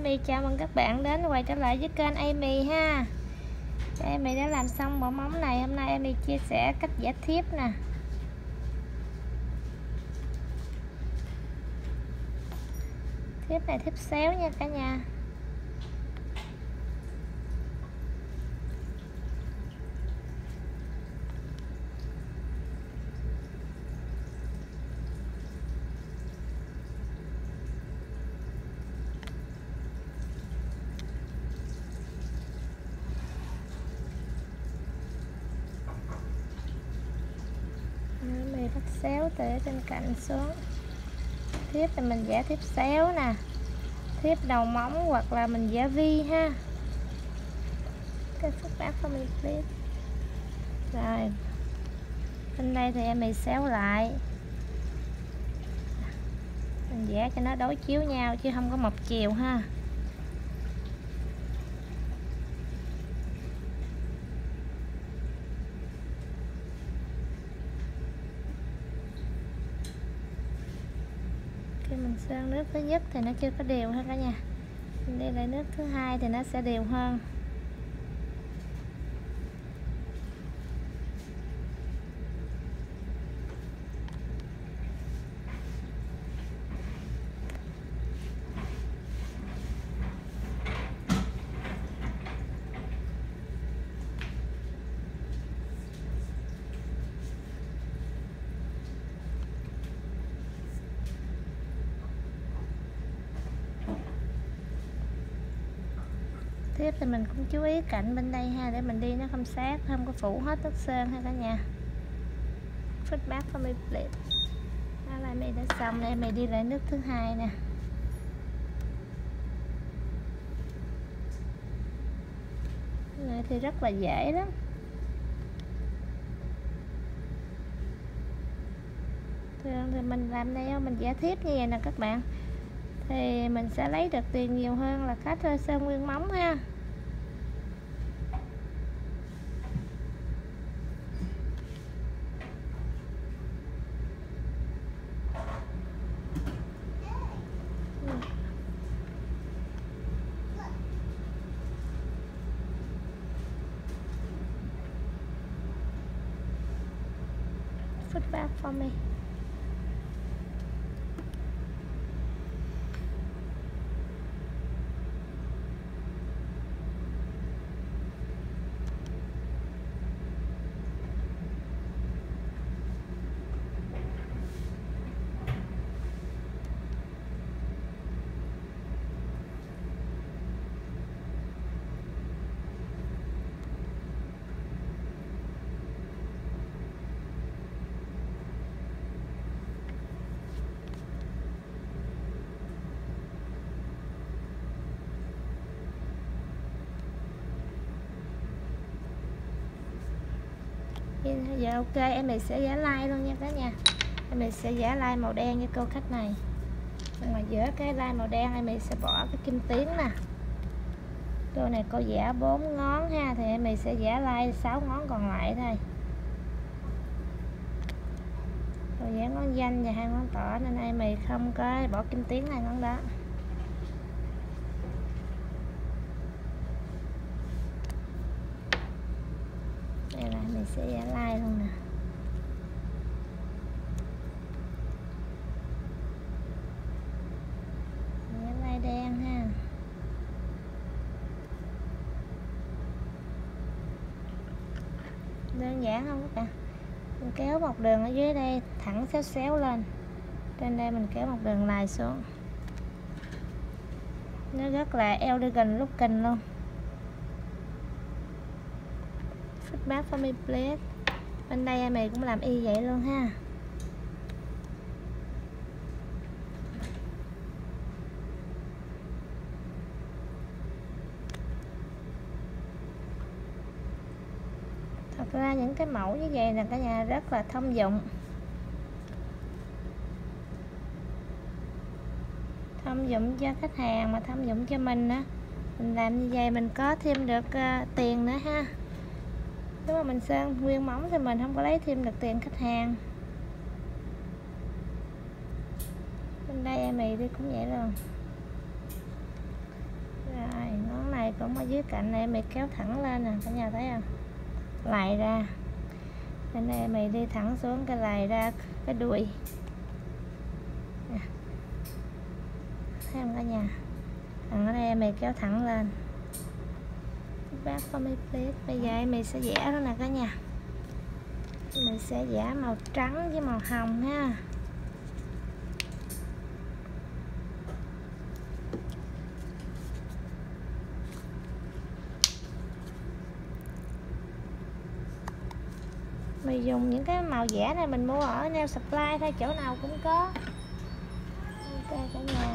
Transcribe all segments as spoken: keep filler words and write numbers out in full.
Amy chào mừng các bạn đến quay trở lại với kênh Amy ha. Amy đã làm xong bộ móng này. Hôm nay Amy chia sẻ cách vẽ thiếp nè. Thiếp này thiếp xéo nha cả nhà. Mình thắt xéo từ trên cạnh xuống. Thiếp thì mình vẽ thiếp xéo nè, thiếp đầu móng hoặc là mình vẽ vi ha. Cái phức tạp của mình please. Rồi bên đây thì em mình xéo lại, mình vẽ cho nó đối chiếu nhau chứ không có một chiều ha. Khi mình sơn nước thứ nhất thì nó chưa có đều ha cả nhà. Mình đi lại nước thứ hai thì nó sẽ đều hơn. Tiếp thì mình cũng chú ý cạnh bên đây ha, để mình đi nó không sát, không có phủ hết đất sơn ha cả nhà. Feedback for me please. Đó là mày đã xong đây, mày đi lại nước thứ hai nè. Cái này thì rất là dễ lắm. Thường thì mình làm đây mình vẽ thiếp như vậy nè các bạn, thì mình sẽ lấy được tiền nhiều hơn là cách sơn nguyên móng ha. Feedback for me. Giờ ok, em mình sẽ vẽ line luôn nha cả nhà. Em mình sẽ vẽ line màu đen với cô khách này. Ngoài giữa cái line màu đen em mình sẽ bỏ cái kim tuyến nè. Cô này cô vẽ bốn ngón ha, thì em mình sẽ vẽ line sáu ngón còn lại thôi. Cô vẽ ngón danh và hai ngón tỏ nên em mình không có bỏ kim tuyến hai ngón đó. Mình sẽ vẽ line luôn nè. Vẽ line đen ha. Đơn giản không các bạn? Mình kéo một đường ở dưới đây thẳng xéo xéo lên. Trên đây mình kéo một đường lại xuống. Nó rất là elegant looking luôn. Feedback for me please. Bên đây em cũng làm y vậy luôn ha. Thật ra những cái mẫu như vậy là cả nhà rất là thông dụng. Thông dụng cho khách hàng mà thông dụng cho mình á. Mình làm như vậy mình có thêm được uh, tiền nữa ha. Nếu mà mình sơn nguyên móng thì mình không có lấy thêm được tiền khách hàng. Bên đây em mì đi cũng vậy luôn. cũng ở dưới cạnh này mày kéo thẳng lên nè, cả nhà thấy không, lài ra. Bên đây mày đi thẳng xuống cái lài ra cái đuôi nè. Thấy không cả nhà, thằng ở đây mày kéo thẳng lên. Bác có mấy clip bây giờ mày sẽ vẽ đó nè cả nhà, mình sẽ vẽ màu trắng với màu hồng ha. Mình dùng những cái màu vẽ này mình mua ở Nail Supply thôi, chỗ nào cũng có. Ok cả nhà.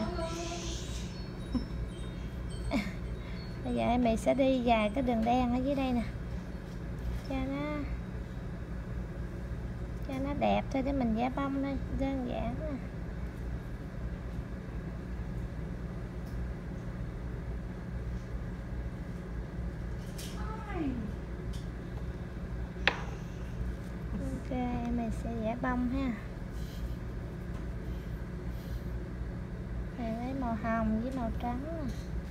Bây giờ mình sẽ đi dài cái đường đen ở dưới đây nè, cho nó cho nó đẹp thôi, để mình vẽ bông thôi, đơn giản nè. Ok, mình sẽ vẽ bông ha. Rồi lấy màu hồng với màu trắng nè.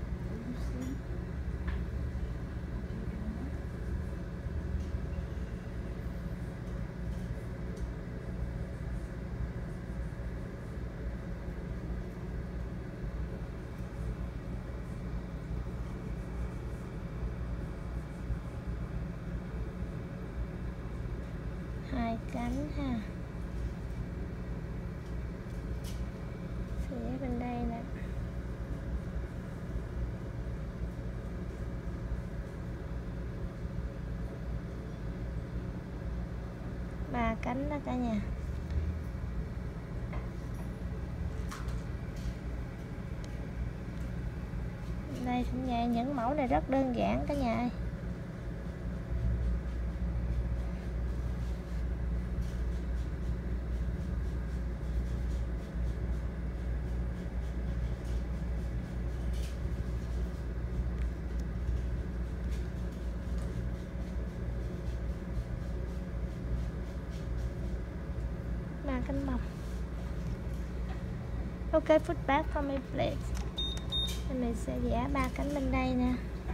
Hai cánh ha. Sẽ bên đây nè. Ba cánh đó cả nhà. Đây cũng vậy, những mẫu này rất đơn giản cả nhà ơi. Ba cánh mỏng. Ok, put back for me please. Mình sẽ vẽ ba cánh bên đây nè.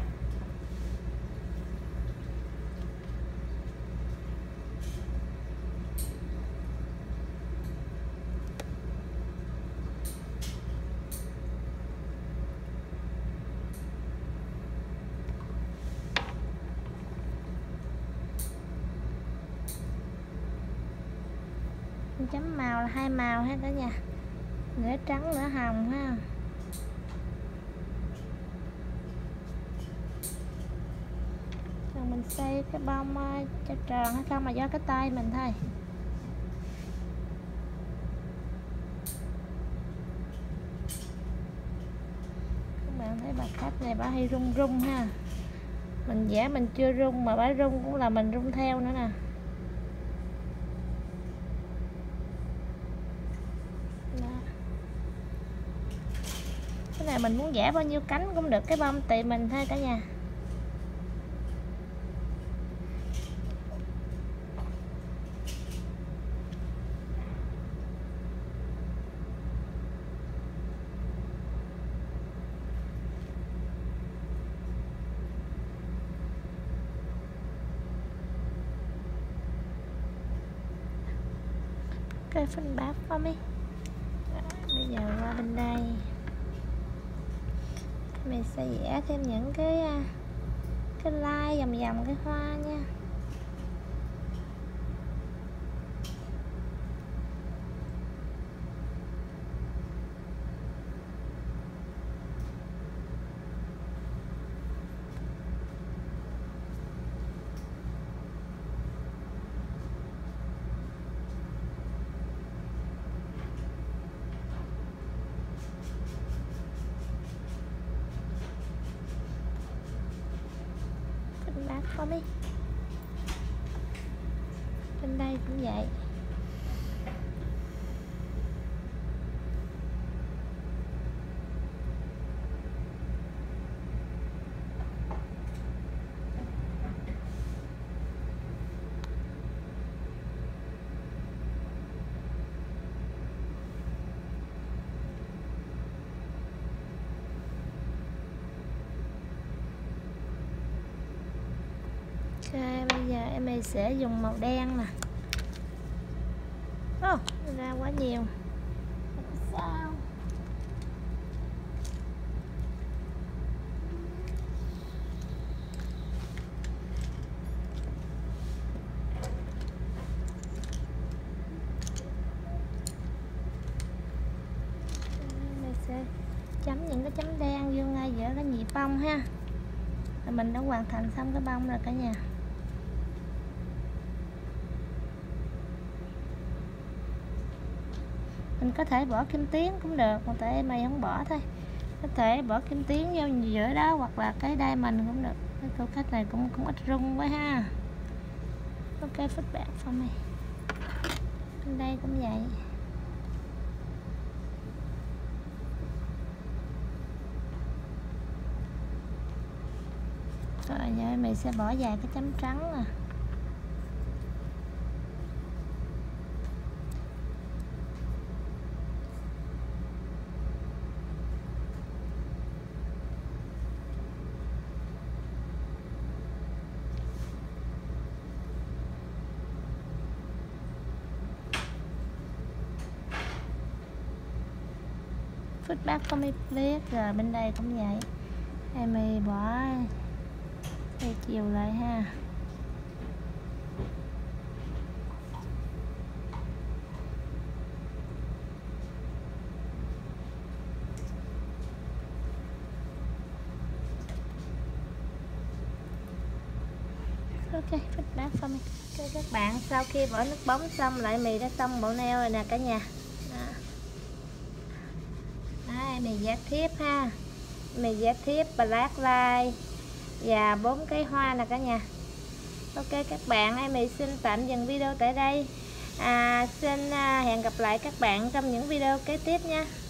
Chấm màu là hai màu hết cả nhà, nửa trắng nửa hồng ha. Rồi mình xây cái bông cho tròn hay không mà do cái tay mình thôi. Các bạn thấy bà khách này bà hay rung rung ha, mình vẽ mình chưa rung mà bà rung cũng là mình rung theo nữa nè. Cái này mình muốn vẽ bao nhiêu cánh cũng được, cái bông tùy mình thôi cả nhà. Cái phân bát for me. Bây giờ qua bên đây mình sẽ vẽ thêm những cái cái lai vòng vòng cái hoa nha. Có mấy bên đây cũng vậy. Ok, bây giờ em mình sẽ dùng màu đen nè. Ô, oh, ra quá nhiều. Sao? Mình sẽ chấm những cái chấm đen vô ngay giữa cái nhịp bông ha. Là mình đã hoàn thành xong cái bông rồi cả nhà. Mình có thể bỏ kim tuyến cũng được, mà tại em mày không bỏ thôi. Có thể bỏ kim tuyến vô giữa đó hoặc là cái diamond cũng được. Cái câu cách này cũng cũng ít rung quá ha. Ok, feedback for me. Bên đây cũng vậy. Rồi giờ mình sẽ bỏ vài cái chấm trắng nè. Feedback for me please. Rồi bên đây cũng vậy. Em mình bỏ theo chiều lại ha. Ok, feedback for me. Ok các bạn, sau khi bỏ nước bóng xong lại mì đã xong bộ nail rồi nè cả nhà. Đó. Đây, mì vẽ thiếp ha. Mì vẽ thiếp black light và bốn cái hoa nè cả nhà. Ok các bạn, em mì xin tạm dừng video tại đây. À, xin hẹn gặp lại các bạn trong những video kế tiếp nha.